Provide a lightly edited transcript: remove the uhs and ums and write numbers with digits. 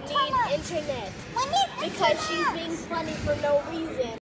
need internet because she's being funny for no reason.